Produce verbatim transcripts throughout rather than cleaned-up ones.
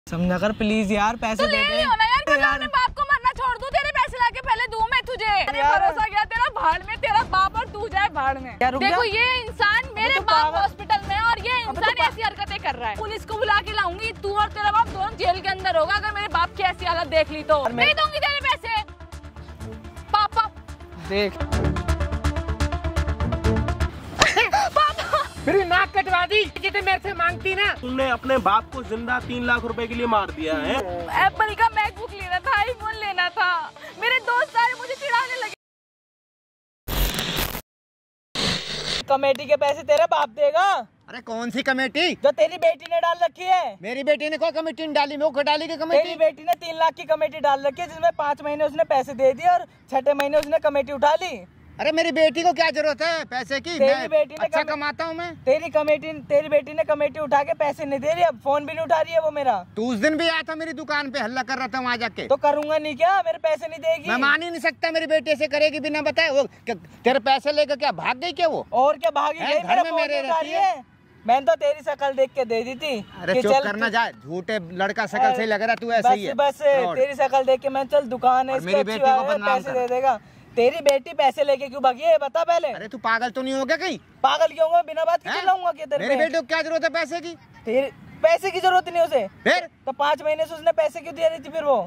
समझा कर प्लीज यार, पैसे दे दे ना यार, तो यार। मैं बाप को मरना छोड़ दूं, तेरे पैसे लाके पहले दूं मैं तुझे। अरे भरोसा गया तेरा भाड़ में, तेरा बाप और तू जाए भाड़ में। देखो ये इंसान मेरे बाप हॉस्पिटल में और ये इंसान ऐसी हरकतें कर रहा है। पुलिस को बुला के लाऊंगी, तू और तेरा बाप दोनों जेल के अंदर होगा अगर मेरे बाप की ऐसी हालत देख ली तो। नहीं दूंगी तेरे पैसे पापा। देख मेरी नाक कटवा दी जितने मेरे से मांगती ना। तुमने अपने बाप को जिंदा तीन लाख रुपए के लिए मार दिया है। एप्पल का मैकबुक लेना था, आईफोन लेना था, मेरे दोस्त सारे मुझे चिढ़ाने लगे। कमेटी के पैसे तेरा बाप देगा। अरे कौन सी कमेटी? जो तेरी बेटी ने डाल रखी है। मेरी बेटी ने कोई कमेटी नहीं डाली, वो डाली की कमेटी? तेरी बेटी ने तीन लाख की कमेटी डाल रखी है, जिसमें पाँच महीने उसने पैसे दे दिए और छठे महीने उसने कमेटी उठा ली। अरे मेरी बेटी को क्या जरूरत है पैसे की? तेरी बेटी ने अच्छा कमाता हूँ मैं। तेरी कमेटी तेरी बेटी ने कमेटी उठा के पैसे नहीं दे रही, अब फोन भी नहीं उठा रही है वो मेरा। तू उस दिन भी आया था मेरी दुकान पे, हल्ला कर रहा था वहाँ जाके। तो करूंगा नहीं क्या? मेरे पैसे नहीं देगी। मैं मान ही नहीं सकता मेरी बेटी से करेगी बिना बताए। वो तेरे पैसे लेकर क्या भाग गई क्या वो? और क्या भागी गई? घर में मेरे रहती है। मैंने तो तेरी शकल देख के दे दी थी। अरे चुप करना जाए, झूठे लड़का शकल से लग रहा तू ऐसा ही है। बस तेरी शकल देख के मैं चल दुकान है, मेरी बेटी को पैसे दे देगा। तेरी बेटी पैसे लेके क्यों भागी है बता पहले। अरे तू पागल तो नहीं हो गया कहीं? पागल क्यों होगा? बिना बात के चिल्लाऊंगा क्या तेरे पे? मेरी बेटी को क्या जरूरत है पैसे की? तेरे पैसे की जरूरत नहीं उसे। फिर तो पाँच महीने से उसने पैसे क्यों दे रही थी फिर वो?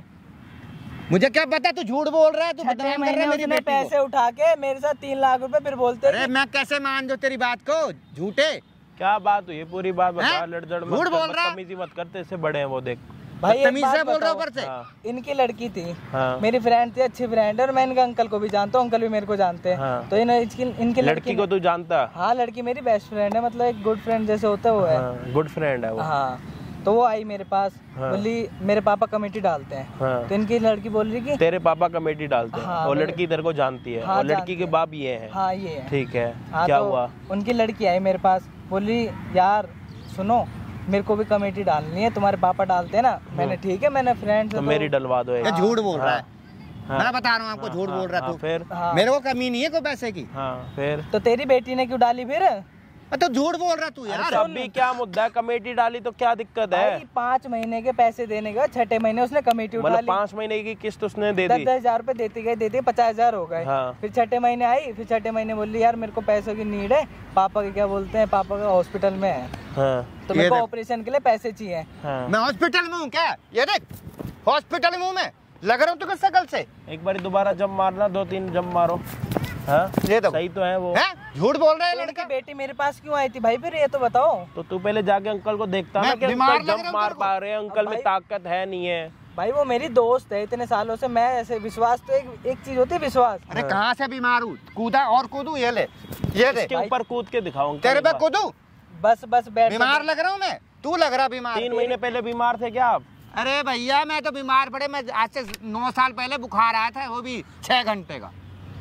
मुझे क्या पता, तू झूठ बोल रहा है, तू बदनाम कर रहा है मेरी बेटी को। पैसे उठा के मेरे साथ तीन लाख रुपए फिर बोलते। अरे मैं कैसे मान दूं तेरी बात को? झूठे क्या बात हुई? पूरी बात बता। लड़जड़ झूठ बोल रहा है, मत करते, इससे बड़े हैं वो। देख भाई तमीज से बोल रहा हूँ ऊपर से। हाँ। इनकी लड़की थी, हाँ। मेरी फ्रेंड थी, अच्छी फ्रेंड है और मैं इनका अंकल को भी जानता हूँ, अंकल भी मेरे को जानते हैं। हाँ। तो इन, इनकी, इनकी लड़की लड़की को तू जानता? हाँ, लड़की मेरी बेस्ट फ्रेंड है, मतलब एक गुड फ्रेंड जैसे होता है वो है। हाँ, गुड फ्रेंड है वो। हाँ, तो वो आई मेरे पास। हाँ। बोली मेरे पापा कमेटी डालते हैं। हाँ। तो इनकी लड़की बोल रही कि तेरे पापा कमेटी डालते हैं। हाँ, और लड़की तेरे को जानती है। हाँ, और लड़की के बाप ये है। हाँ ये है। ठीक है। हाँ, क्या तो हुआ? उनकी लड़की आई मेरे पास, बोली यार सुनो मेरे को भी कमेटी डालनी है, तुम्हारे पापा डालते हैं ना। मैंने ठीक है, मैंने फ्रेंड से तो मेरी डलवा दो। ये झूठ बोल रहा है, मैं बता रहा हूँ आपको, झूठ बोल रहा है तू। फिर मेरे को कमी नहीं है कोई पैसे की। हाँ फिर तो तेरी बेटी ने क्यों डाली फिर? तो झूठ बोल रहा तू यार। अभी क्या मुद्दा है? कमेटी डाली तो क्या दिक्कत है? पाँच महीने के पैसे देने के छठे महीने उसने कमेटी उठा ली। पाँच महीने की किस्त उसने दे दस दी। दस हजार रूपए देती गई देती पचास हजार हो गए। हाँ। फिर छठे महीने आई, फिर छठे महीने बोली यार मेरे को पैसों की नीड है, पापा के क्या बोलते हैं, पापा का हॉस्पिटल में है। हाँ। तो मेरे को ऑपरेशन के लिए पैसे चाहिए। हाँ। मैं हॉस्पिटल में हूँ क्या? ये देख हॉस्पिटल में हूँ मैं, लग रहा हूँ तुझे शकल से। एक बार दोबारा जंप मारना, दो तीन जंप मारो। हाँ? ये तो सही तो है वो। है? झूठ बोल रहा है लड़का। बेटी मेरे पास क्यों आई थी भाई फिर ये तो बताओ। तो तू पहले जाके अंकल को देखता ना कि जंप मार पा रहे हैं, अंकल में ताकत है नहीं है। भाई वो मेरी दोस्त है इतने सालों से, मैं ऐसे विश्वास तो एक एक चीज होती है विश्वास। अरे कहाँ से बीमार हूँ? कूदा और कूदू, ये ले ये दे इसके ऊपर कूद के दिखाऊं तेरे पे कूदू। बस बस बैठ। बीमार लग रहा हूँ मैं, तू लग रहा बीमार। तीन महीने पहले बीमार थे क्या आप? अरे भैया मैं तो बीमार पड़े, मैं आज से नौ साल पहले बुखार आया था, वो भी छह घंटे का।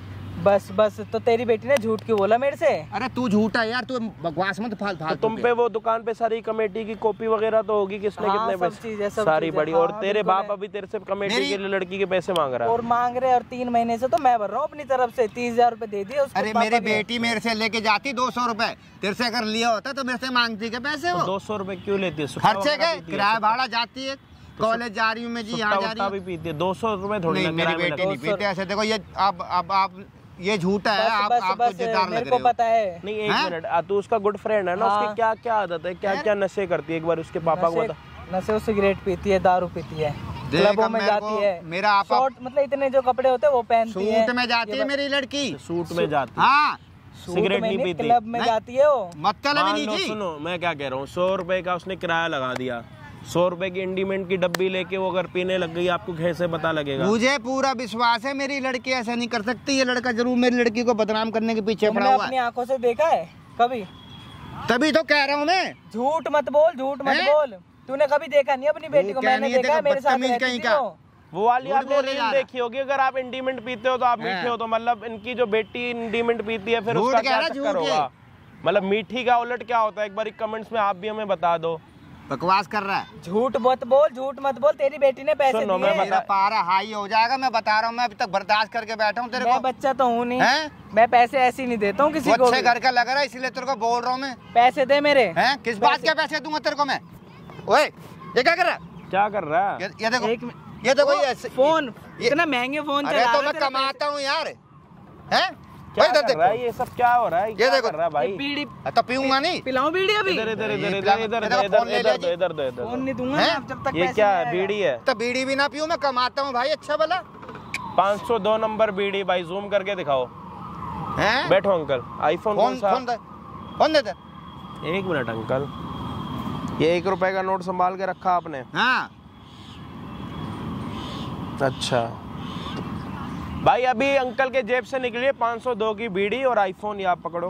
बस बस तो तेरी बेटी ने झूठ क्यों बोला मेरे से? अरे तू झूठा है यार, तू बकवास मत फाल फाल। तो तुम पे वो दुकान पे सारी कमेटी की कॉपी वगैरह तो होगी, किसने हाँ, कितने पैसे सारी बड़ी। हाँ, और तेरे बाप अभी तेरे से कमेटी के लिए लड़की के पैसे मांग रहा है। और मांग रहे, और तीन महीने से तो मैं भर रहा हूँ अपनी तरफ से, तीस हजार रूपए दे दिए। अरे मेरी बेटी मेरे से लेके जाती दो सौ रूपए, तेरे से अगर लिया होता तो मेरे से मांगती के पैसे। वो दो सौ रूपए क्यों लेती है? खर्चे के किराया भाड़ा जाती है, कॉलेज जा रही हूँ मैं जी, यहाँ जा रही हूँ। पीती है दो सौ रूपए थोड़ी। मेरी बेटी नहीं पीते ऐसे। देखो ये अब अब आप ये झूठा है, आप आपको जिद्दार लग रहे हो। पता है नहीं, एक मिनट, तू उसका गुड फ्रेंड है ना, उसकी क्या क्या आदत है, क्या क्या नशे करती है? एक बार उसके पापा को बता। नशे, सिगरेट पीती है, दारू पीती है, क्लबों में जाती है, मेरा आपा मतलब इतने जो कपड़े होते हैं वो पहनती है, सूट में जाती है मेरी लड़की, सूट में जाती है। हाँ, सिगरेट नहीं पीती, क्लब में जाती है वो। मतलब नहीं जी। सुनो मैं क्या कह रहा हूँ, सौ रुपए का उसने किराया लगा दिया, सौ रुपए की इंडीमेंट की डब्बी लेके वो अगर पीने लग गई, आपको कैसे पता लगेगा? मुझे पूरा विश्वास है मेरी लड़की ऐसा नहीं कर सकती। ये लड़का जरूर मेरी लड़की को बदनाम करने के पीछे पड़ा हुआ है। अपनी आंखों से देखा है कभी? तभी तो कह रहा हूँ मैं। झूठ मत बोल, झूठ मत बोल। तूने कभी देखा नहीं अपनी बेटी को? मैंने देखा है, मेरे साथ रहती थी वो। वो वाली आपने रील देखी होगी, अगर आप इंडीमेंट पीते हो तो आप मीठे हो, तो मतलब इनकी जो बेटी इंडीमेंट पीती है फिर उसका क्या चक्कर होगा? मतलब मीठी का उलट क्या होता है? एक बार कमेंट्स में आप भी हमें बता दो। बकवास कर रहा है। झूठ मत बोल, झूठ मत बोल। तेरी बेटी ने पैसे दिए। मेरा पारा हाई हो जाएगा, मैं बता रहा हूँ। मैं अभी तक बर्दाश्त करके बैठा हूँ तेरे को। मैं बच्चा तो हूँ नहीं है? मैं पैसे ऐसे नहीं देता हूँ किसी को। अच्छे घर का लग रहा है इसलिए तेरे को बोल रहा हूँ मैं। पैसे दे मेरे। हैं? किस बात के पैसे दूंगा तेरे को मैं? ओए ये क्या कर रहा है? क्या कर रहा है? ये, ये देखो एक ये देखो ये फोन, इतना महंगे फोन अरे तो मैं कमाता हूँ यार, हैं? क्या कर रहा है ये सब? क्या हो रहा है? ये देखो कर रहा है भाई? बीड़ी तो पीऊंगा नहीं, पिलाऊं बीड़ी अभी? इधर इधर इधर इधर इधर इधर इधर इधर इधर फोन नहीं दूंगा ना जब तक। ये क्या है? बीड़ी है? तो बीड़ी भी ना पीऊं, मैं कमाता हूँ भाई अच्छा भला। पाँच सौ दो नंबर बीड़ी भाई, जूम करके दिखाओ। हैं? बैठो अंकल, आईफोन कौन सा? फोन दे, फोन दे दे। एक मिनट अंकल, ये एक रुपए का नोट संभाल के रखा आपने? हाँ। अच्छा भाई, अभी अंकल के जेब से निकली है पाँच सौ दो की बीड़ी और आईफोन, ये आप पकड़ो।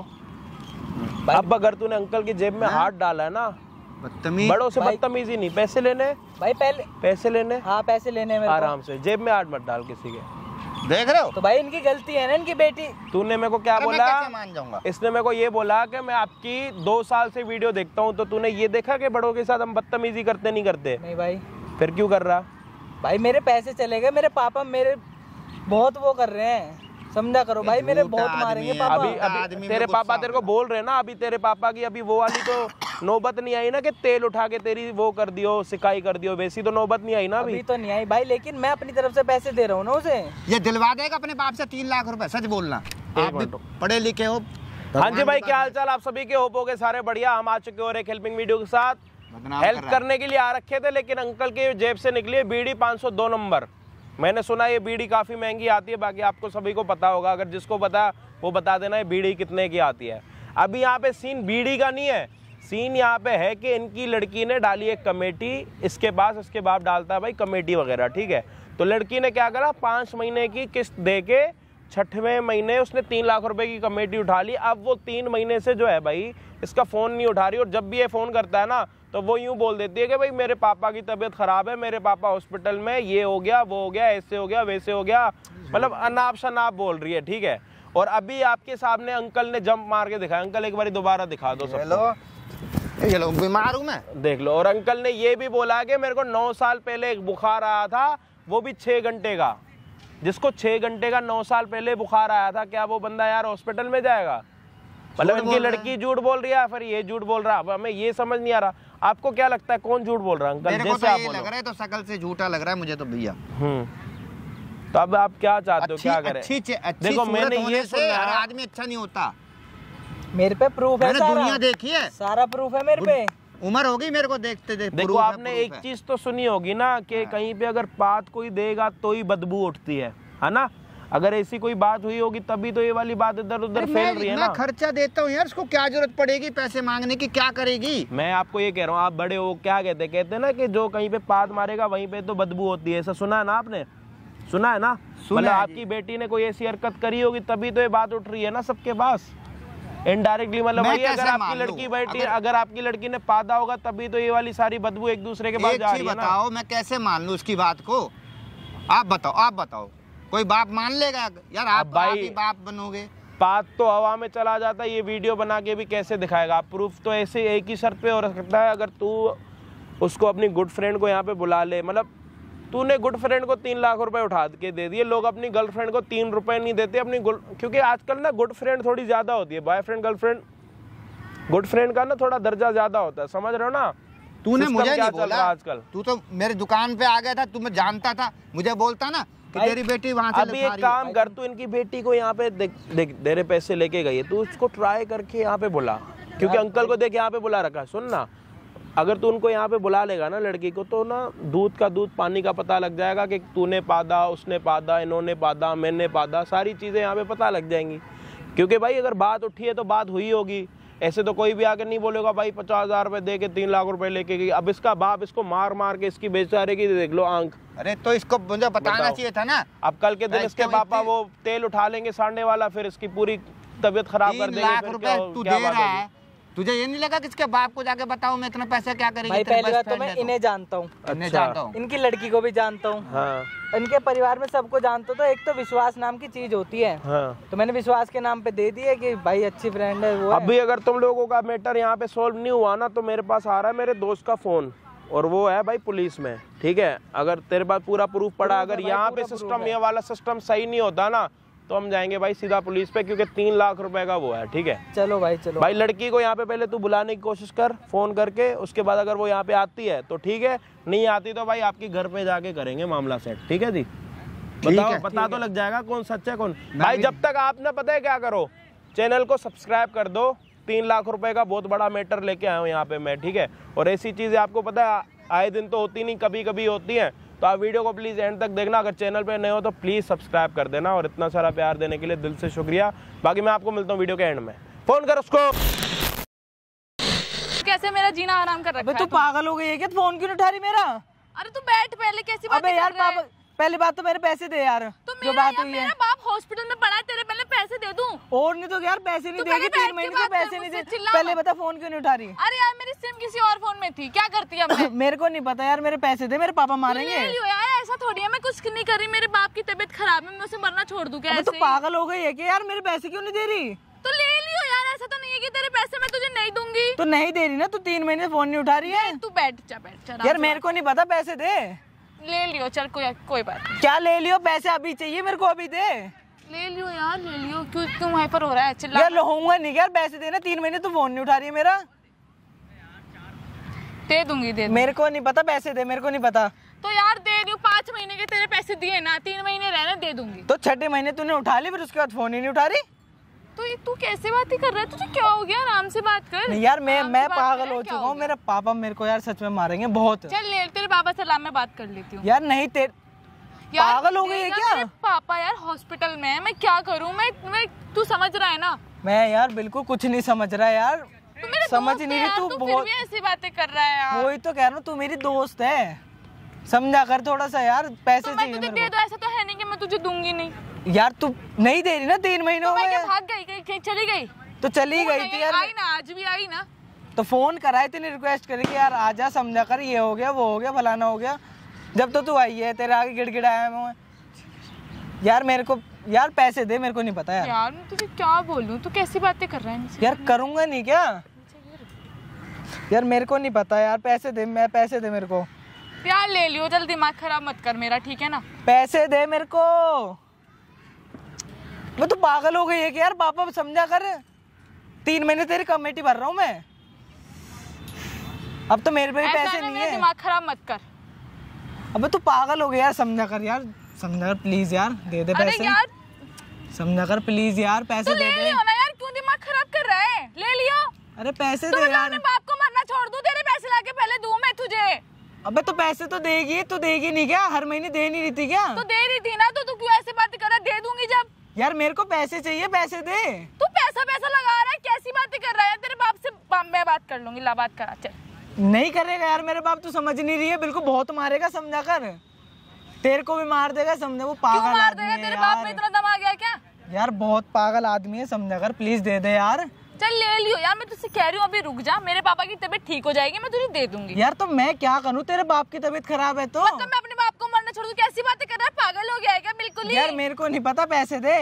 अब अगर तूने अंकल की जेब में हाथ डाला है ना, बदतमीज, बड़ों से बदतमीजी नहीं। पैसे लेने भाई, पहले पैसे लेने, हाँ पैसे लेने में आराम से, जेब में हाथ मत डाल किसी के। देख रहे हो? तो भाई इनकी गलती है ना, इनकी बेटी। तूने मेरे को क्या बोला? मैं कैसे मान जाऊंगा? इसने मेरे को ये बोला कि मैं आपकी दो साल से वीडियो देखता हूँ, तो तूने ये देखा कि बड़ों के साथ हम बदतमीजी करते नहीं करते? नहीं भाई। फिर क्यों कर रहा? भाई मेरे पैसे चले गए, मेरे पापा मेरे बहुत वो कर रहे हैं, समझा करो भाई, मेरे बहुत मारेंगे पापा। अभी अभी तेरे पापा तेरे को बोल रहे हैं ना, अभी तेरे पापा की अभी वो वाली तो नौबत नहीं आई ना कि तेल उठा के तेरी वो कर दियो, सिकाई कर दियो, वैसी तो नौबत नहीं आई ना अभी। अभी तो नहीं आई भाई, लेकिन मैं अपनी तरफ से पैसे दे रहा हूँ ना उसे। ये दिलवा देगा अपने बाप से तीन लाख रुपए, सच बोलना। आप भी पढ़े लिखे हो। हाँ जी भाई, क्या हाल चाल आप सभी के? होप हो गए सारे बढ़िया। हम आ चुके हो एक हेल्पिंग वीडियो के साथ, हेल्प करने के लिए आ रखे थे, लेकिन अंकल के जेब से निकली बीड़ी पाँच सौ दो नंबर। मैंने सुना ये बीड़ी काफी महंगी आती है, बाकी आपको सभी को पता होगा, अगर जिसको पता वो बता देना ये बीड़ी कितने की आती है। अभी यहाँ पे सीन बीड़ी का नहीं है, सीन यहाँ पे है कि इनकी लड़की ने डाली एक कमेटी इसके पास, इसके बाप डालता है भाई कमेटी वगैरह, ठीक है। तो लड़की ने क्या करा, पाँच महीने की किस्त दे के छठवें महीने उसने तीन लाख रुपए की कमेटी उठा ली। अब वो तीन महीने से जो है भाई इसका फ़ोन नहीं उठा रही, और जब भी ये फ़ोन करता है ना तो वो यूँ बोल देती है कि भाई मेरे पापा की तबीयत ख़राब है, मेरे पापा हॉस्पिटल में, ये हो गया वो हो गया, ऐसे हो गया वैसे हो गया, मतलब अनाप शनाप बोल रही है, ठीक है। और अभी आपके सामने अंकल ने जंप मार के दिखाया। अंकल एक बार दोबारा दिखा दो सबको। ये लो, बीमार हूँ मैं, देख लो। और अंकल ने ये भी बोला कि मेरे को नौ साल पहले एक बुखार आया था, वो भी छः घंटे का। जिसको छः घंटे का नौ साल पहले बुखार आया था, क्या वो बंदा यार हॉस्पिटल में जाएगा? मतलब इनकी लड़की झूठ बोल रही है, फिर ये झूठ बोल रहा है। अब हमें ये समझ नहीं आ रहा, आपको क्या लगता है कौन झूठ बोल रहा है? अंकल मेरे को जैसे तो आप ये लग रहा है, तो शकल से झूठा लग रहा है मुझे तो भैया। हम्म तो अब आप क्या चाहते हो, क्या करें? अच्छी, अच्छी देखो मैंने ये सुना, आदमी अच्छा नहीं होता। मेरे पे प्रूफ है, मैंने दुनिया देखी है, सारा प्रूफ है मेरे पे। उम्र होगी मेरे को देखते देखते। देखो आपने एक चीज तो सुनी होगी ना कि कहीं पे अगर बात कोई देगा तो ही बदबू उठती है, है ना? अगर ऐसी कोई बात हुई होगी तभी तो ये वाली बात इधर उधर फैल रही है ना। मैं खर्चा देता हूँ यार, उसको क्या जरूरत पड़ेगी पैसे मांगने की, क्या करेगी? मैं आपको ये कह रहा हूँ, आप बड़े हो, क्या कहते कहते हैं ना कि जो कहीं पे पाद मारेगा वहीं पे तो बदबू होती है, ऐसा सुना है ना आपने? सुना है ना? मतलब आपकी बेटी ने कोई ऐसी हरकत करी होगी तभी तो ये बात उठ रही है ना सबके पास, इनडायरेक्टली। मतलब वही अगर आपकी लड़की बेटी अगर आपकी लड़की ने पादा होगा तभी तो ये वाली सारी बदबू एक दूसरे के पास जा रही है ना। बताओ मैं कैसे मान लूं उसकी बात को? आप बताओ, आप बताओ, कोई बाप मान लेगा यार? आप भाई बाप बनोगे? बात तो हवा में चला जाता है, ये वीडियो बना के भी कैसे दिखाएगा? आप प्रूफ तो ऐसे एक ही शर्त पे हो सकता है, अगर तू उसको अपनी गुड फ्रेंड को यहाँ पे बुला ले। मतलब तूने गुड फ्रेंड को तीन लाख रुपए उठा के दे दिए, लोग अपनी गर्लफ्रेंड को तीन रुपए नहीं देते अपनी, क्योंकि आजकल ना गुड फ्रेंड थोड़ी ज्यादा होती है, बॉयफ्रेंड गर्लफ्रेंड, गुड फ्रेंड का ना थोड़ा दर्जा ज्यादा होता है, समझ रहे हो ना? तूने मुझे नहीं बोला आजकल, तू तो मेरी दुकान पे आ गया था, तू मैं जानता था, मुझे बोलता ना कि तेरी बेटी वहाँ से अभी एक काम कर, तू इनकी बेटी को यहाँ पे देख देख तेरे पैसे लेके गई है, तू उसको ट्राई करके यहाँ पे बुला, क्योंकि अंकल को देख यहाँ पे बुला रखा है। सुन ना, अगर तू उनको यहाँ पे बुला लेगा ना लड़की को, तो ना दूध का दूध पानी का पता लग जाएगा कि तूने पादा, उसने पादा, इन्होंने पादा, मैंने पादा, सारी चीज़ें यहाँ पे पता लग जाएंगी। क्योंकि भाई अगर बात उठी है तो बात हुई होगी, ऐसे तो कोई भी आकर नहीं बोलेगा भाई पचास हजार रुपए दे के तीन लाख रुपए लेके गई। अब इसका बाप इसको मार मार के इसकी बेचारे की देख लो आंख। अरे तो इसको मुझे बताना चाहिए था ना। अब कल के दिन इसके पापा वो तेल उठा लेंगे साड़ने वाला, फिर इसकी पूरी तबीयत खराब कर देंगे। लाख रुपए तू दे रहा है, तुझे ये नहीं लगा कि इसके बाप को जाके बताऊं मैं इतना पैसा क्या करेगी? भाई पहली बात तो मैं इन्हें जानता हूँ, इन्हें जानता हूँ, इनकी लड़की को भी जानता हूँ, हाँ। इनके परिवार में सबको जानता हूँ। तो एक तो विश्वास नाम की चीज होती है, हाँ। तो मैंने विश्वास के नाम पे दे दी है कि भाई अच्छी फ्रेंड है वो। अभी अगर तुम लोगों का मैटर यहाँ पे सोल्व नहीं हुआ ना, तो मेरे पास आ रहा है मेरे दोस्त का फोन, और वो है भाई पुलिस में, ठीक है? अगर तेरे पास पूरा प्रूफ पड़ा, अगर यहाँ पे सिस्टम ये वाला सिस्टम सही नहीं होता ना, तो हम जाएंगे भाई सीधा पुलिस पे, क्योंकि तीन लाख रुपए का वो है। ठीक है चलो भाई चलो भाई। लड़की को यहाँ पे पहले तू बुलाने की कोशिश कर फोन करके, उसके बाद अगर वो यहाँ पे आती है तो ठीक है, नहीं आती तो भाई आपकी घर पे जाके करेंगे मामला सेट। ठीक है जी, बताओ पता तो लग जाएगा कौन सच्चा है कौन। भाई जब तक आपने पता है क्या करो, चैनल को सब्सक्राइब कर दो। तीन लाख रुपए का बहुत बड़ा मैटर लेके आया हूँ यहाँ पे मैं। ठीक है, और ऐसी चीजें आपको पता है आए दिन तो होती नहीं, कभी कभी होती हैं। तो आप वीडियो को प्लीज एंड तक देखना। अगर चैनल पे नए हो तो प्लीज सब्सक्राइब कर देना, और इतना सारा प्यार देने के लिए दिल से शुक्रिया। बाकी मैं आपको मिलता हूँ वीडियो के एंड में। फोन कर उसको। कैसे मेरा जीना आराम कर रखा है? तू पागल हो गई है क्या? फोन क्यों नहीं उठा रही मेरा? अरे तू बैठ पहले, कैसी बात अबे यार पापा, पहले बात तो मेरे पैसे दे यार। तो जो बात हुई है, मेरा बाप हॉस्पिटल में पड़ा है, तेरे पहले पैसे दे दूं? और नहीं तो यार पैसे नहीं देगी, तीन महीने से पैसे नहीं दे। पहले बता फोन क्यों नहीं उठा रही? अरे यार मेरी सिम किसी और फोन में थी, क्या करती है? मेरे को नहीं पता यार, मेरे पैसे दे, मेरे पापा मारेंगे। यार ऐसा थोड़ी है, मैं कुछ नहीं कर रही, मेरे बाप की तबीयत खराब है, मैं उसे मरना छोड़ दूं क्या? तू पागल हो गई है कि यार मेरे पैसे क्यों नहीं दे रही? तो ले लियो यार, ऐसा तो नहीं है कि तेरे पैसे मैं तुझे नहीं दूंगी। तो नहीं दे रही ना, तू तीन महीने फोन नहीं उठा रही है। तू बैठ जा, बैठ जा यार, मेरे को नहीं पता, पैसे दे। ले लियो चल, कोई कोई बात नहीं। क्या ले लियो? पैसे अभी चाहिए मेरे को, अभी दे। ले लियो यार, ले लियो। क्यों तुम हाइपर हो रहा है? चिल्ला यार होऊंगा नहीं यार, पैसे देना। तीन महीने तू फोन नहीं उठा रही है मेरा। दे दूंगी, दे दूंगी। मेरे को नहीं पता, पैसे दे, मेरे को नहीं पता। तो यार दे रही हूँ, पाँच महीने के तेरे पैसे दिए ना, तीन महीने रहने दे दूंगी। तो छठे महीने तूने उठा ली, फिर उसके बाद फोन ही नहीं उठा रही। तो ये तू कैसे बात ही कर रहा है? तुझे क्या हो गया? आराम से बात कर। नहीं यार, मैं मैं पागल हो चुका हूँ। मेरे पापा मेरे को यार सच में मारेंगे बहुत। चल ले, तेरे पापा से ला, मैं बात कर लेती हूँ। यार नहीं, तेरे पागल हो गई है क्या? मेरे पापा यार हॉस्पिटल में है, मैं क्या करूँ? मैं मैं तू समझ रहा है ना? मैं यार बिल्कुल कुछ नहीं समझ रहा यार, तू मेरे समझ नहीं रही तू। बहुत ऐसी बातें कर रहा है यार। वही तो कह रहा हूँ, तू मेरी दोस्त है, समझा कर थोड़ा सा यार। पैसे तो चाहिए मैं तुझे दे दो, ऐसा तो है नहीं कि मैं तुझे दूंगी नहीं। यार तू नहीं दे रही ना, तीन महीनों में। मैं भाग गई, कहीं चली गई? तो चली गई थी यार। आई ना, आज भी आई ना। तो फोन कराई थी, रिक्वेस्ट करी कि यार आजा, समझा कर, ये हो गया वो हो गया फलाना हो गया। जब तो तू आई है, तेरे आगे गिड़गिड़ाया मैं। यार मेरे को यार पैसे दे, मेरे को नहीं पता यार। यार मैं तुझे क्या बोलूं, तू कैसी बातें कर रहा है? यार करूंगा नहीं क्या यार, मेरे को नहीं पता यार। पैसे दे, मैं पैसे दे मेरे को। यार ले लियो, जल्दी दिमाग खराब मत कर मेरा, ठीक है ना? पैसे दे मेरे को। वो तो पागल हो गई है कि यार, पापा समझा कर। तीन महीने तेरी कमेटी भर रहा हूँ मैं, अब तो मेरे पे भी पैसे नहीं है। दिमाग खराब मत कर। अब तो पागल हो गया यार, समझा कर यार, समझा कर प्लीज यार, दे दे पैसे। यार समझा कर प्लीज यार, पैसे तो दे दे। ले लियो ना यार, क्यों दिमाग खराब कर रहा है? ले लियो। अरे पैसे तो दे यार। मैं बाप को मरना छोड़ दूं, तेरे पैसे लाके पहले दूं मैं तुझे? अबे तो पैसे तो देगी, तू देगी नहीं क्या? हर महीने दे नहीं रही थी क्या? तो दे रही थी ना, तो तू क्यों ऐसे बात कर रहा है? दे दूंगी जब। यार मेरे को पैसे चाहिए, पैसे दे। तू पैसा पैसा लगा रहा है, कैसी बातें कर रहा है? तेरे बाप से मैं बात कर लूंगी, ला बात करा। चल। नहीं करेगा यार मेरे बाप, तू समझ नहीं रही है, बिल्कुल बहुत मारेगा, समझा कर। तेरे को भी मार देगा, समझा। वो पागल क्यों मार आदमी देगा? है तेरे यार। बाप में इतना दम आ गया क्या? यार बहुत पागल आदमी है, समझा कर, प्लीज दे दे यार। चल ले लियो यार, मैं तुझसे कह रही हूँ अभी रुक जा, मेरे पापा की तबीयत ठीक हो जाएगी, मैं तुझे दे दूंगी। यार तो मैं क्या करूँ, तेरे बाप की तबीयत खराब है तो? मतलब मैं अपने बाप को मरना छोड़ दूं? कैसी बातें कर रहा है? पागल हो गया है क्या? बिल्कुल ही। यार मेरे को नहीं पता, पैसे दे।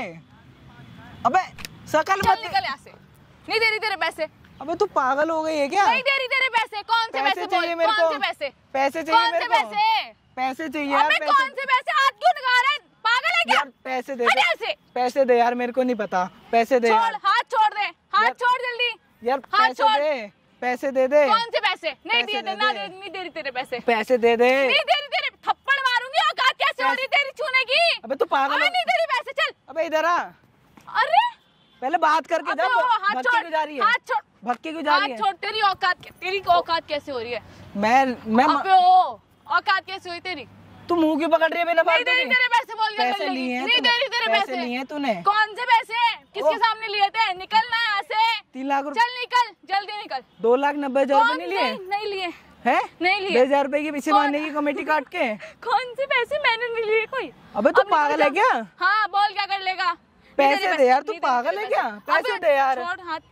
अबे शकल मत निकल यहाँ से, नहीं दे रही तेरे पैसे। अबे तू पागल हो गई है क्या? नहीं दे रही तेरे पैसे। कौन से पैसे चाहिए मेरे को? कौन से पैसे? पैसे चाहिए मेरे को। पैसे पैसे चाहिए यार। कौन से पैसे? हाथ क्यों लगा रहा है? पागल है क्या? यार पैसे दे, ऐसे पैसे दे यार, मेरे को नहीं पता। पैसे दे यार। हाथ छोड़ दे, हाथ छोड़ जल्दी। यार पैसे दे, पैसे दे दे। कौन से पैसे? नहीं दिए थे ना, नहीं दे रही तेरे पैसे। पैसे दे दे। नहीं दे रही तेरे, थप्पड़ मारूंगी। औकात कैसे हो रही तेरी छूने की? अबे तू पागल है। नहीं दे रही पैसे, चल। अबे इधर आ। अरे पहले बात करके जा। हाथ छोड़, जा रही है, हाथ छोड़, भक्की क्यों जा रही है? हाथ छोड़। तेरी औकात, तेरी औकात कैसे हो रही है? मैं मैं अबे ओ, औकात कैसे हुई तेरी? तू मुंह क्यों पकड़ रही है बिना बात नहीं दे रही तेरे पैसे, बोल के पैसे लिए हैं? नहीं दे रही तेरे पैसे। पैसे लिए हैं तूने? कौन से पैसे? किसके सामने लिए थे? निकलना यहाँ से। तीन लाख रुपए। चल निकल, जल्दी निकल। दो लाख नब्बे हजार रुपए नहीं लिए? नहीं लिए है? नहीं लिए। दस हजार रुपए की पीछे मारने की कमेटी काट के। कौन से पैसे? मैंने नहीं लिए कोई। अबे तू पागल है क्या? हाँ बोल, क्या कर लेगा? पैसे दे यार, तू पागल है क्या? पैसे दे यार। छोड़ हाथ,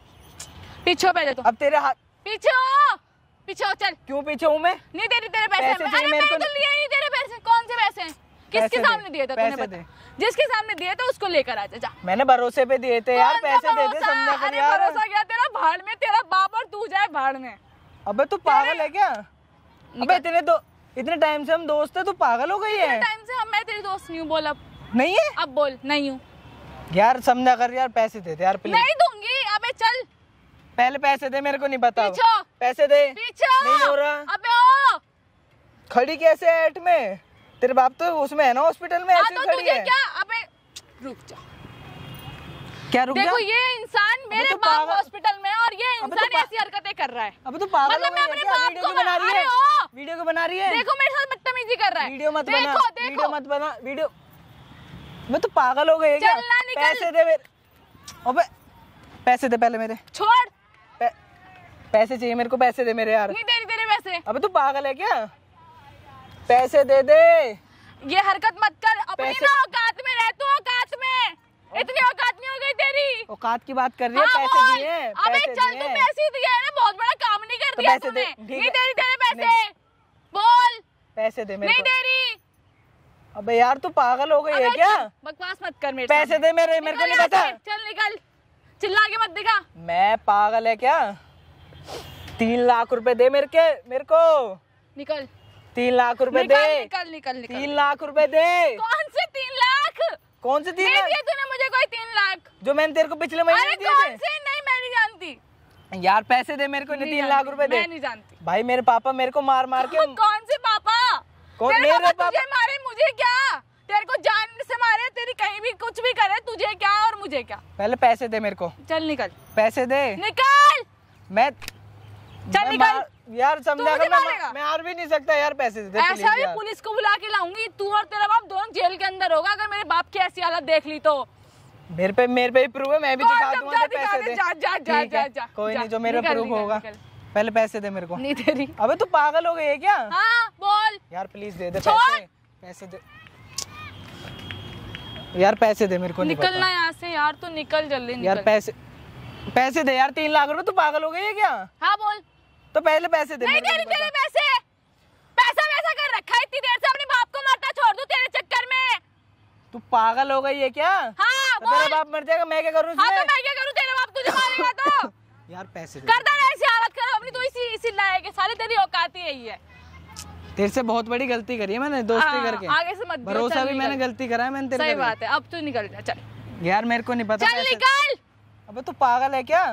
पीछे बैठे तू। अब तेरे हाथ पीछे हो, पीछे हो। चल। क्यों पीछे हूँ मैं? नहीं दे रही तेरे पैसे। पैसे चाहिए मेरे को। तो लिए नहीं तेरे पैसे। कौन से पैसे हैं? किसके सामने दिए थे तूने? बता। जिसके सामने दिए थे उसको लेकर आ जा। मैंने भरोसे पे दिए थे यार, पैसे दे दे, समझा कर यार। भरोसा गया तेरा भाड़ में, तेरा बाप और तू जाए भाड़ में। अबे तू पागल है क्या? अबे इतने दो इतने टाइम से हम दोस्त है, तू पागल हो गई है? टाइम से हम मैं तेरी दोस्त नहीं हूँ। बोल अब। नहीं है? अब बोल। नहीं हूँ। यार समझा कर यार, पैसे दे दे यार प्लीज। नहीं दूंगी, अबे चल। पहले पैसे दे, मेरे को नहीं पता। पीछो। पैसे दे। पीछो। नहीं हो रहा। अबे ओ। खड़ी कैसे है एट में? तेरे बाप तो उसमें है ना हॉस्पिटल में, ऐसे तो खड़ी तुझे है। क्या? अबे रुक जा। क्या रुक जा? देखो ये इंसान मेरे तो बाप हॉस्पिटल में और ये इंसान तो ऐसी हरकतें कर रहा है। अब तो पागल मतलब हो मैं गई अपने है क्या? बाप वीडियो को क्यों बना रही है? ओ! वीडियो को बना रही है? देखो मेरे साथ बदतमीजी कर रहा है। वीडियो मत देखो, बना, देखो। वीडियो मत बना, वीडियो। मैं तो पागल हो गई है क्या? चलना निकल। पैसे दे मेरे। अबे पैसे दे पहले मेरे। छोड़। पै... पैसे चाहिए मेरे को, पैसे दे मेरे यार। नहीं दे रही तेरे पैसे। अबे तू पागल है क्या? पैसे दे दे। ये हरकत मत कर, अपनी पैसे- ना औकात में रह तू, औकात में। इतनी औकात नहीं हो गई तेरी। औकात की बात कर रही है? हाँ, पैसे बोल। दिए, अबे पैसे चल, दिए। तू पैसे ही दिए हैं, बहुत बड़ा काम नहीं कर तो दिया पैसे तूने। दे, ठीक नहीं है। दे रही तेरे पैसे। नहीं। बोल। पैसे दे मेरे नहीं को। दे रही। अबे यार तू पागल हो गई है अबे क्या? बकवास मत कर मेरे पैसे सामने। दे मेरे, मेरे को निकल नहीं यहाँ पता। से, चल निकल, चिल्ला के मत दिखा। मैं पागल है क्या? तीन लाख रुपए दे मेरे के, मेरे को। निकल तीन लाख रुपए निकल दे। निकल निकल निकल। तीन लाख रुपए दे। कौन से तीन लाख? कौन से तीन नहीं लाख? दिए तूने मुझे कोई तीन लाख। जो मैंने तेरे को पिछले महीने अरे दिए कौन थे। से? नहीं मैं नहीं जानती। यार पैसे दे मेरे को, नहीं नहीं तीन जानती, लाख रुपए दे। मैं नहीं जानती। भाई मेरे पापा मेरे को मार मार के। कौन से पापा? कौन? तेरे मेरे पापा पापा। तुझे मारे, मुझे क्या? तेरे को जान से मारे, तेरी कहीं भी कुछ भी करे, तुझे क्या और मुझे क्या? पहले पैसे दे मेरे को। चल निकल। पैसे दे। निकल। मैं चल मैं निकल। मार- यार समझा मुझे कर, मैं मारेगा? मैं हार भी नहीं सकता यार, पैसे दे ऐसा please भी यार। पुलिस को बुला के लाऊंगी, तू और तेरा बाप दोनों जेल के अंदर होगा अगर मेरे बाप की ऐसी हालत देख ली तो। मेरे पे मेरे पे ही प्रूफ है, मैं भी कौन दिखा जब दूंगा। जा तो दिखा पैसे दे, दे। जा जा जा ठीक है, जा जा कोई जा, नहीं, जो मेरा निकल, प्रूफ निकल, होगा। निकल। पहले पैसे दे मेरे को। नहीं तेरी। अबे तू पागल हो गई है क्या? हाँ बोल। यार प्लीज दे दे छोड़। पैसे। पैसे दे यार, पैसे दे मेरे को। नहीं निकलना पता। यहाँ से यार, तू निकल जल्दी यार निकल। पैसे पैसे दे यार। तीन लाख रुपए। तू पागल हो गई है क्या? हाँ बोल। तो पहले पैसे दे। नहीं मेरे को दे रही नहीं तेरे पता। पैसे। पैसा वैसा कर रखा है, इतनी देर से अपने बाप को मारता छोड़ दूं तेरे चक्कर में। तू पागल हो गई है क्या? हाँ तो तेरा बोल। बाप मर जाएगा, मैं क्या करूँ हाँ तो इसमें? मैं क्या करूँ, तेरा बाप तुझे मारेगा तो? यार पैसे दे। करता रहे ऐसी हालत खराब अपनी, तू इसी इसी लायक है, सारी तेरी औकात ही यही है। तेरे से बहुत बड़ी गलती करी है मैंने, दोस्ती हाँ, करके। आगे से मत दियो, भरोसा चल भी निकल। मैंने गलती करा है मैंने तेरे सही पे। बात है, अब तू निकल जा, चल यार मेरे को नहीं पता। चल पैसे- निकल। अबे तू पागल है क्या?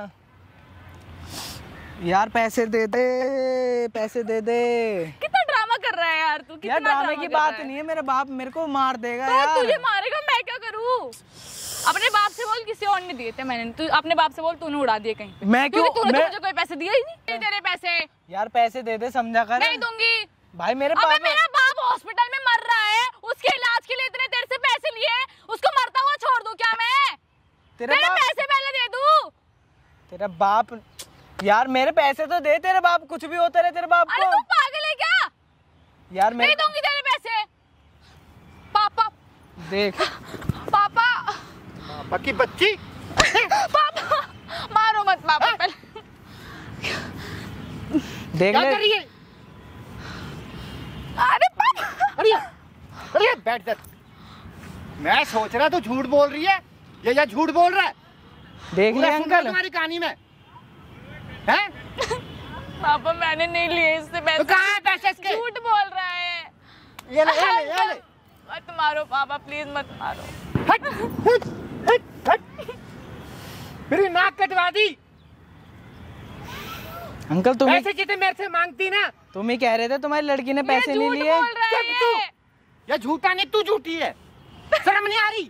यार पैसे दे दे, पैसे दे दे। कितना ड्रामा कर रहा है यार तू, कितना यार ड्रामे ड्रामा की कर बात रहा है। नहीं है, मेरा बाप मेरे को मार देगा तो यार। तुझे मारेगा, मैं क्या करूँ? अपने बाप से बोल, किसी और ने दिए थे मैंने। तू अपने बाप से बोल, तूने उड़ा दिए कहीं पे। मैं क्यों? तूने तूने तो मैं- मुझे कोई पैसे दिए ही नहीं। नहीं तेरे पैसे यार पैसे दे दे, समझा कर। नहीं दूंगी। भाई मेरे अबे पापा। मेरा बाप हॉस्पिटल में मर रहा है, उसके इलाज के लिए इतने तेरे से पैसे लिए, उसको मरता हुआ छोड़ दूं क्या मैं? तेरा तेरे बाप पैसे पहले दे दूं। तेरा बाप यार, मेरे पैसे तो दे। तेरे बाप कुछ भी होता रहे तेरे बाप अरे को। तू पागल है क्या? यार नहीं मेरे दूंगी तेरे पैसे। पापा देख। पापा पापा की बच्ची। पापा मारो मत पापा पहले। देख क्या ले। कर रही है? अरे पापा। अरे अरे बैठ जा। मैं सोच रहा तू झूठ बोल रही है, ये ये झूठ बोल रहा है। देख ले पूरा सुन रहा अंकल। तुम्हारी कहानी में हैं? पापा मैंने नहीं लिए इससे पैसे। तो कहाँ है पैसे इसके? झूठ बोल रहा है। ये ले, ये ले, ये ले। मत मारो पापा, प्लीज मत मारो। हट, हट, हट, हट। मेरी नाक कटवा दी। अंकल तुम ही पैसे जितने मेरे से मांगती ना। तुम ही कह रहे थे तुम्हारी लड़की ने ये पैसे नहीं झूठ लिए। बोल रहा है चुप तू। ये। ये झूठा नहीं, तू झूठी है। शर्म नहीं आ रही?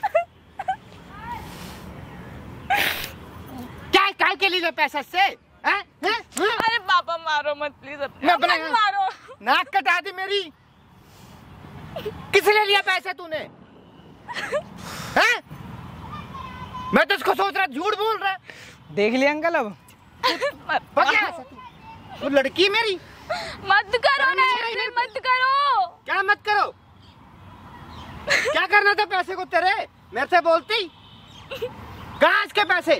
क्या काय के लिए पैसा से? हैं? हैं? हैं? अरे पापा मारो मत प्लीज, मैं अपने- मत मारो। नाक कटा दी मेरी। किस लिए लिया पैसे तूने? हैं? मैं तो इसको सोच रहा झूठ बोल रहा है। देख लिया अंकल अब। मत हो गया? तू लड़की मेरी। मत करो ना, ऐसे मत करो। क्या मत करो? क्या करना था पैसे को तेरे? मेरे से बोलती। कहाँ इसके पैसे?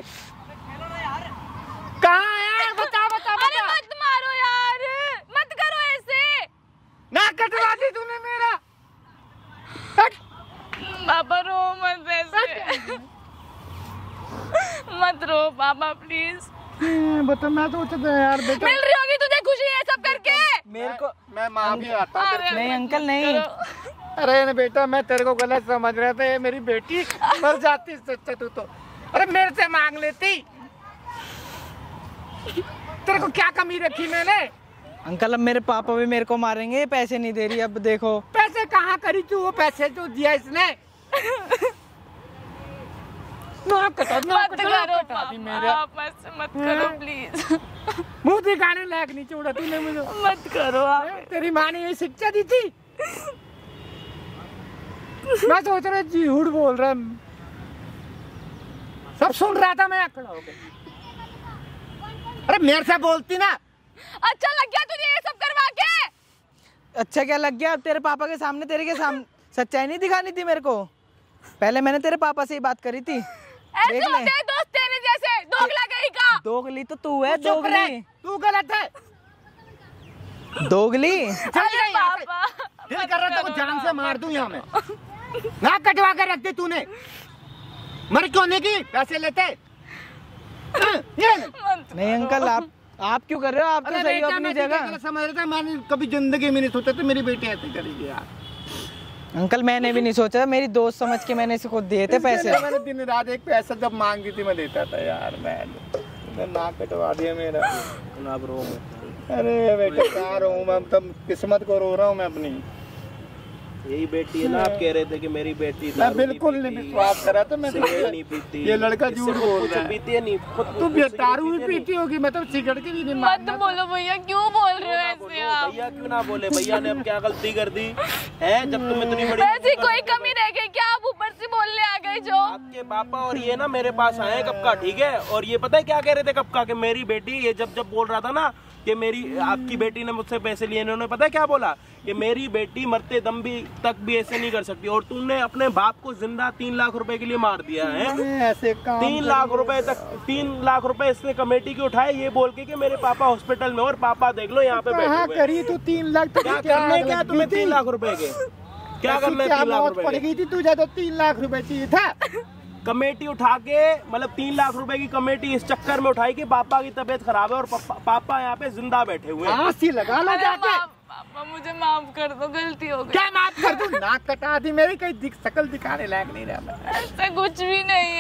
कहाँ है? बता बता अरे बता। मत मारो यार, मत करो ऐसे। ना कटवा दी तूने मेरा। हट। पापा रो मत ऐसे। मत रो पापा प्लीज। बता, मैं तो सोचता यार बेटा। मिल रही होगी तुझे खुशी है सब करके। मेरे को मैं माँ भी आता। अरे नहीं मत अंकल नहीं। करो। अरे बेटा मैं तेरे को गलत समझ रहा था, ये मेरी बेटी मर जाती सच्चा तू तो। अरे मेरे से मांग लेती, तेरे को क्या कमी रखी मैंने? अंकल अब मेरे पापा भी मेरे को मारेंगे, पैसे नहीं दे रही। अब देखो पैसे कहाँ करी तू, वो पैसे तो दिया इसने। ना कटा, ना मत कटा, करो कटा दी मेरे। आप मत मत करो प्लीज। मुंह दिखाने लायक नहीं छोड़ा तूने मुझे। मत करो आप। तेरी माँ ने ये शिक्षा दी थी? मैं सोच रहा जी झूठ बोल रहा, सब सुन रहा था मैं खड़ा हो गया। अरे मेरे से बोलती ना। अच्छा लग गया तुझे ये सब करवा के? अच्छा क्या लग गया? अब तेरे पापा के सामने, तेरे के सामने सच्चाई नहीं दिखानी थी मेरे को। पहले मैंने तेरे पापा से ही बात करी थी। ऐसे होते हैं दोस्त तेरे जैसे, दोगला कहीं का। दोगली तो तू है, दोगली तू गलत है, दोगली। अरे पापा दिल कर रहा था जान से मार दूं यहाँ में। ना कटवा कर रख दी तूने, मर क्यों नहीं की? पैसे लेते नहीं अंकल, आप आप क्यों कर रहे हो? आप तो सही हो अपनी जगह। समझ रहा था, मैंने कभी जिंदगी में नहीं सोचा था मेरी बेटी ऐसे करेगी यार। अंकल मैंने भी नहीं सोचा, मेरी दोस्त समझ के मैंने इसे खुद दिए थे पैसे। मैंने दिन रात एक पैसा जब मांगती थी मैं देता था यार। मैं नाक कटवा दिया मेरा। आप रो अरे बेटा क्या रो, मैं तब किस्मत को रो रहा हूँ मैं अपनी। यही बेटी है ना, आप कह रहे थे कि मेरी बेटी मैं बिल्कुल नहीं विश्वास करा था। मैं नहीं पीती, ये लड़का झूठ बोल रहा है। पीती है नहीं खुद, तू दारू भी पीती होगी, मैं तो सिगरेट की भी नहीं। मत बोलो भैया, क्यों बोल रहे हो ऐसे आप? भैया क्यों ना बोले, भैया ने अब क्या गलती कर दी है जब तुम इतनी बड़ी। ऐसी कोई कमी रह गई क्या? आप ऊपर से बोलने आ गए जो। आपके पापा और ये ना मेरे पास आए कब का, ठीक है, और ये पता है क्या कह रहे थे कब का, कि मेरी बेटी, ये जब जब बोल रहा था ना कि मेरी आपकी बेटी ने मुझसे पैसे लिए, इन्होंने पता है क्या बोला कि मेरी बेटी मरते दम भी तक भी ऐसे नहीं कर सकती, और तुमने अपने बाप को जिंदा तीन लाख रुपए के लिए मार दिया है। ऐसे काम तीन लाख रुपए तक, तीन लाख रुपए इसने कमेटी के उठाए, ये बोल के कि मेरे पापा हॉस्पिटल में, और पापा देख लो यहाँ पे बैठे हुए। करी तू तीन लाख तो क्या करने, क्या तुम्हें तीन लाख रुपए के क्या करने? तीन लाख रुपए पड़ गई थी तुझे, तो तीन लाख रुपए चाहिए था। कमेटी उठा के, मतलब तीन लाख रुपए की कमेटी इस चक्कर में उठाई कि पापा की तबीयत खराब है और पापा, पापा यहाँ पे जिंदा बैठे हुए हैं। आंसी लगा लो जाके। पापा मुझे माफ कर दो, गलती हो गई। क्या माफ कर दूं? नाक कटा दी मेरी, कहीं दिख शकल दिखाने लायक नहीं रहा मैं। ऐसा कुछ भी नहीं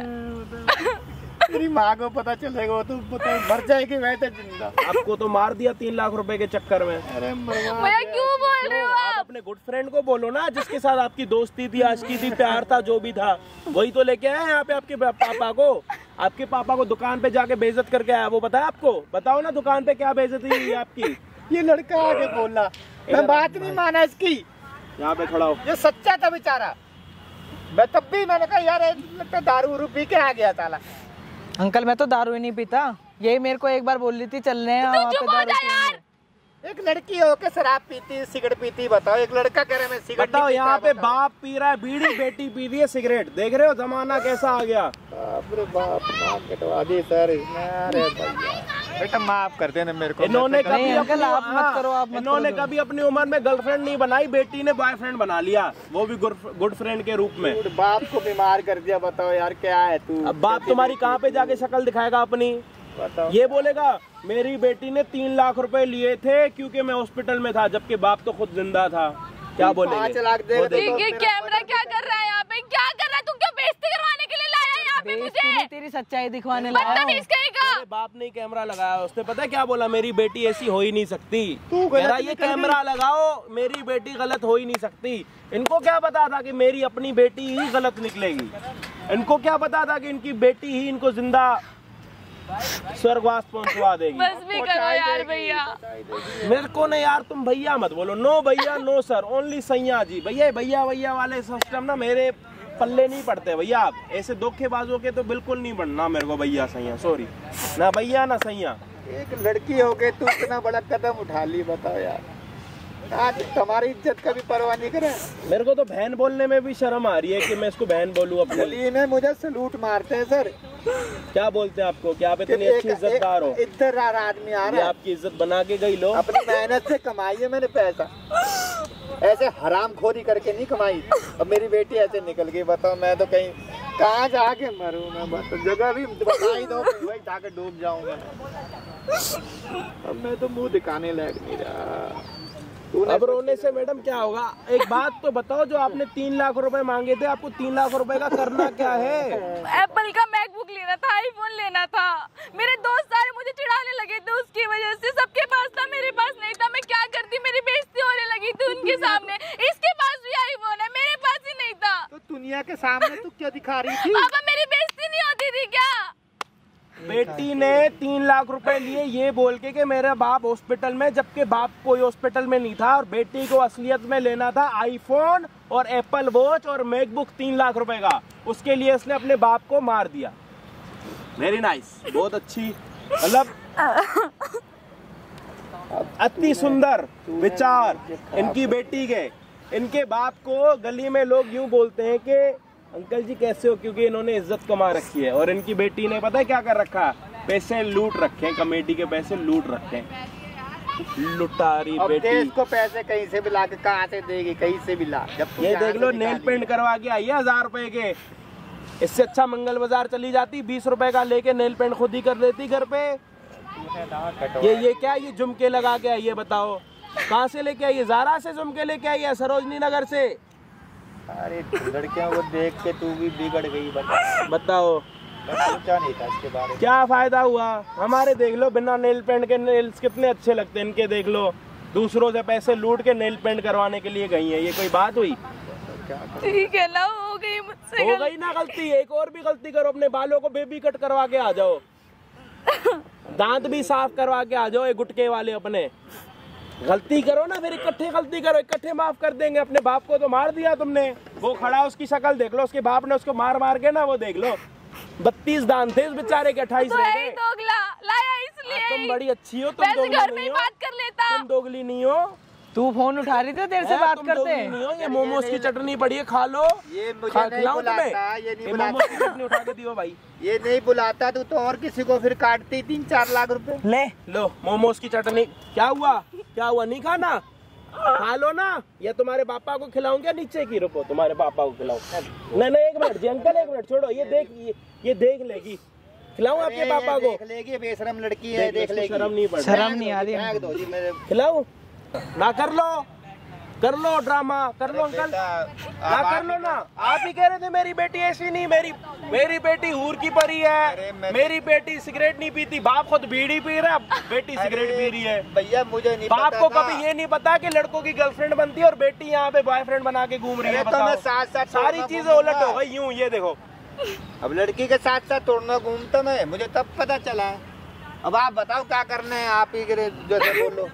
है। तेरी माँ को पता चलेगा वो तो मर जाएगी वैसे जिंदा। आपको तो मार दिया तीन लाख रुपए के चक्कर में। अरे भैया क्यों बोल रहे हो आप? अपने गुड फ्रेंड को बोलो ना, जिसके साथ आपकी दोस्ती थी, आशिकी थी, प्यार था, जो भी था, वही तो लेके आया यहाँ पे आपके पापा को। आपके पापा को दुकान पे जाके बेइज्जत करके आया, वो बताया आपको? बताओ ना दुकान पे क्या बेइज्जती हुई आपकी। ये लड़का आगे बोला, मैं बात नहीं माना इसकी। यहाँ पे खड़ा हो। ये सच्चा था बेचारा। मैं तब भी मैंने कहा यार लगता दारू उरू पी के आ गया साला। अंकल मैं तो दारू ही नहीं पीता, यही मेरे को एक बार बोल रही थी चलने हैं वहाँ पे दारू पीने। एक लड़की हो के शराब पीती, सिगरेट पीती, बताओ। एक लड़का कह रहा है मैं सिगरेट बताओ, यहाँ पे बाप पी रहा है बीड़ी, बेटी पी रही है सिगरेट। देख रहे हो जमाना कैसा आ गया। बाप रे बाप, नाक कटवा दी सर इसने। अरे भैया बेटा माफ कर देना मेरे को। इन्होंने कभी अंकल आप मत करो, आप मत इन्होंने कभी अपनी उम्र में गर्लफ्रेंड नहीं बनाई, बेटी ने बॉयफ्रेंड बना लिया, वो भी गुड फ्रेंड के रूप में। बाप को बीमार कर दिया। बताओ यार क्या है तू। अब बाप तुम्हारी कहाँ पे जाके शक्ल दिखाएगा अपनी? बताओ। ये बोलेगा मेरी बेटी ने तीन लाख रुपए लिए थे क्योंकि मैं हॉस्पिटल में था, जबकि बाप तो खुद जिंदा था। क्या बोलेंगे? पाँच लाख देगा तो ये कैमरा क्या कर रहा है यहाँ पे? क्या कर रहा है? तू क्यों बेइज्जती करवाने के लिए लाया है यहाँ पे मुझे? तेरी सच्चाई दिखवाने लाया हूँ। मेरे बाप ने कैमरा लगाया, उसने पता क्या बोला? मेरी बेटी ऐसी हो ही नहीं सकती। कह रहा ये कैमरा लगाओ, मेरी बेटी गलत हो ही नहीं सकती। इनको क्या पता था कि मेरी अपनी बेटी ही गलत निकलेगी? इनको क्या पता था कि इनकी बेटी ही इनको जिंदा स्वर्गवास पहुंचवा देगी? बस भी करो यार भैया। मेरे को ना यार, तुम भैया मत बोलो। नो भैया नो सर, ओनली सैया जी। भैया भैया भैया वाले सिस्टम ना मेरे पल्ले नहीं पड़ते भैया। आप ऐसे धोखेबाजों के तो बिल्कुल नहीं बनना मेरे को भैया सैया। सॉरी, ना भैया ना सैया। एक लड़की हो गई तू इतना बड़ा कदम उठा ली, बताओ यार। आज तुम्हारी इज्जत का भी परवाह नहीं करे। मेरे को तो बहन बोलने में भी शर्म आ रही है कि मैं इसको बहन बोलूं अपने लिए। में मुझे सलूट मारते हैं सर। क्या बोलते हैं आपको? क्या आप इतनी अच्छी इज्जतदार हो? इधर आदमी आ रहा है, आपकी इज्जत बना के गई लो। अपनी मेहनत से कमाई है मैंने पैसा, ऐसे हराम खोरी करके नहीं कमाई। अब मेरी बेटी ऐसे निकल गई, बताओ मैं तो कहीं कहाँ जाके मरूं मैं? बताओ, जगह भी बता ही दो, वही जाके डूब जाऊंगा। अब मैं तो मुंह दिखाने लायक नहीं रहा। अब रोने से मैडम क्या होगा? एक बात तो बताओ, जो आपने तीन लाख रुपए मांगे थे, आपको तीन लाख रुपए का करना क्या है? एप्पल का मैकबुक लेना था, आईफोन लेना था। मेरे दोस्त सारे मुझे चिढ़ाने लगे थे उसकी वजह से। सबके पास था, मेरे पास नहीं था। मैं क्या करती, मेरी बेइज्जती होने लगी थी उनके सामने। इसके पास भी आईफोन है, मेरे पास ही नहीं था। तो दुनिया के सामने तू क्या दिखा रही थी? पापा मेरी बेइज्जती नहीं होती थी क्या? बेटी ने तीन लाख रुपए लिए ये बोल के कि मेरा बाप हॉस्पिटल में, जबकि बाप कोई हॉस्पिटल में नहीं था। और बेटी को असलियत में लेना था आईफोन और एप्पल वॉच और मैकबुक तीन लाख रुपए का। उसके लिए इसने अपने बाप को मार दिया। वेरी नाइस, बहुत अच्छी, मतलब अति सुंदर विचार इनकी बेटी के। इनके बाप को गली में लोग यूं बोलते हैं कि अंकल जी कैसे हो, क्योंकि इन्होंने इज्जत कमा रखी है। और इनकी बेटी ने पता है क्या कर रखा? पैसे लूट रखे हैं, कमेटी के पैसे लूट रखे हैं। लुटारी बेटी। इसको पैसे कहीं से भी ला के कहाँ से देगी? कहीं से भी ला। जब ये देख लो, नेल पेंट करवा के आई है हजार रुपए के। इससे अच्छा मंगल बाजार चली जाती, बीस रुपए का लेके नेल पेंट खुद ही कर देती घर पे। ये ये क्या, ये झुमके लगा के आई है, बताओ कहाँ से लेके आई है? ज़ारा से झुमके लेके आई है, सरोजनी नगर से। अरे लड़कियों को देख के तू भी बिगड़ गई। बताओ, सोचा नहीं था इसके बारे में। क्या फायदा हुआ? हमारे देख लो, बिना नेल पेंट के नेल्स कितने अच्छे लगते हैं इनके। देख लो, दूसरों से पैसे लूट के नेल पेंट करवाने के लिए गई है। ये कोई बात हुई? ठीक है ना, हो गई मुझसे, हो गई ना गलती। एक और भी गलती करो, अपने बालों को बेबी कट करवा के आ जाओ। दांत भी साफ करवा के आ जाओ, ये गुटके वाले अपने। गलती करो ना, फिर इकट्ठे गलती करो, इकट्ठे माफ कर देंगे। अपने बाप को तो मार दिया तुमने। वो खड़ा, उसकी शक्ल देख लो, उसके बाप ने उसको मार मार के ना, वो देख लो, बत्तीस दांत थे इस बेचारे के, अट्ठाईस तो रह गए। लाया इसलिए। तुम बड़ी अच्छी हो, तुम दोगली घर में नहीं हो। बात कर लेता। तुम दोगली नहीं हो। तू फोन उठा रही थी, देर से बात करते हैं। नहीं हो, ये मोमोज की चटनी पड़ी है, खा लो। ये मुझे नहीं बुलाता, ये नहीं बुलाता। मोमोज की चटनी उठा के दियो भाई। ये नहीं बुलाता तू तो और किसी को फिर काटती तीन चार लाख रुपए। ले लो मोमोज की चटनी। क्या हुआ? क्या हुआ? नहीं खाना? खा लो ना। या तुम्हारे पापा को खिलाऊंगा नीचे की? रुको, तुम्हारे पापा को खिलाऊं। नहीं नहीं, एक मिनट जी अंकल, एक मिनट छोड़ो। ये देख, ये, ये देख लेगी। खिलाऊं आपके पापा को? देख लेगी, बेशरम लड़की है, देख लेगी। शर्म नहीं पड़ती? शर्म नहीं आ रही? खिलाऊं ना? कर लो, कर लो ड्रामा, कर लो अंकल, ना कर लो ना। आप ही कह रहे थे मेरी बेटी ऐसी नहीं। मेरी मेरी बेटी हूर की परी है। मेरी बेटी सिगरेट नहीं पीती। बाप खुद बीड़ी पी रहा है, बेटी सिगरेट पी रही है। भैया मुझे नहीं बाप को कभी ये नहीं पता कि लड़कों की गर्लफ्रेंड बनती है और बेटी यहाँ पे बॉयफ्रेंड बना के घूम रही है। बताओ, साथ साथ सारी चीजें उलट हो गई यूं। ये देखो, अब लड़की के साथ साथ तोड़ना घूमता मैं, मुझे तब पता चला। अब आप बताओ क्या करना है, आप ही जैसे बोलो,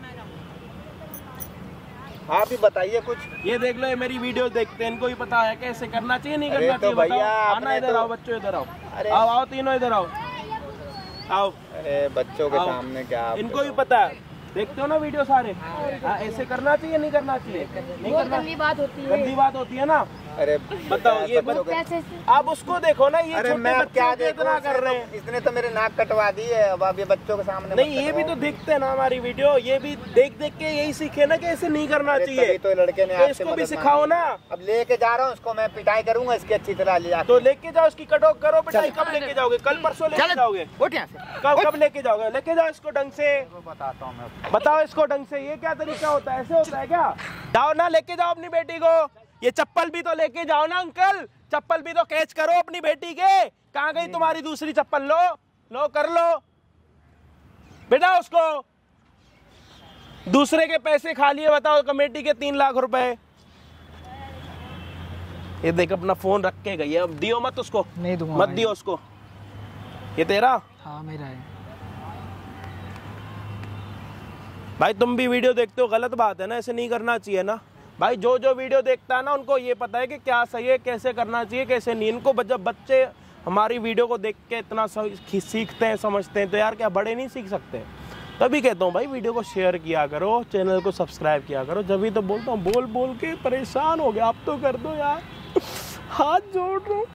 आप ही बताइए कुछ। ये देख लो, ये मेरी वीडियो देखते हैं, इनको भी पता है कैसे करना चाहिए, नहीं करना चाहिए। भैया आना, इधर आओ बच्चों, इधर आओ। आओ आओ तीनों इधर आओ, आओ। अरे बच्चों के सामने क्या? इनको भी पता है, देखते हो ना वीडियो सारे। आ, ऐसे करना चाहिए, नहीं करना चाहिए? नहीं करना, गंदी बात होती है। गंदी बात होती है ना। अरे बताओ, ये कैसे? आप उसको देखो ना, ये अरे छोटे मैं क्या इतना कर रहे हैं। इसने तो मेरे नाक कटवा दी है, अब आप ये बच्चों के सामने नहीं, ये भी तो देखते हैं ना हमारी वीडियो। ये भी देख देख के यही सीखे ना कि ऐसे नहीं करना चाहिए। तो लड़के ने तो इसको भी सिखाओ ना। अब लेके जा रहा हूँ उसको, मैं पिटाई करूंगा इसकी अच्छी तरह। ले तो लेके जाओ, इसकी कटो करो पिटाई। कब लेके जाओगे? कल परसों लेके जाओगे? कब कब लेके जाओगे? लेके जाओ इसको ढंग से। बताता हूँ मैं, बताओ इसको ढंग से। ये क्या तरीका होता है? ऐसे होता है क्या? जाओ ना, लेके जाओ अपनी बेटी को। ये चप्पल भी तो लेके जाओ ना अंकल, चप्पल भी तो कैच करो अपनी बेटी के। कहाँ गई तुम्हारी दूसरी चप्पल? लो लो, कर लो बेटा उसको। दूसरे के पैसे खा लिए, बताओ, कमेटी के तीन लाख रुपए। ये देख, अपना फोन रख के गई है। अब दियो मत उसको। नहीं दूंगा, मत दियो उसको। ये तेरा? हाँ मेरा है भाई। तुम भी वीडियो देखते हो, गलत बात है ना, ऐसे नहीं करना चाहिए ना भाई। जो जो वीडियो देखता है ना, उनको ये पता है कि क्या सही है, कैसे करना चाहिए, कैसे नहीं। इनको जब बच्चे हमारी वीडियो को देख के इतना सीखते हैं, समझते हैं, तो यार क्या बड़े नहीं सीख सकते? तभी कहता हूँ भाई, वीडियो को शेयर किया करो, चैनल को सब्सक्राइब किया करो। जब भी तो बोलता हूँ, बोल बोल के परेशान हो गया। आप तो कर दो यार, हाथ जोड़ रहा हूँ।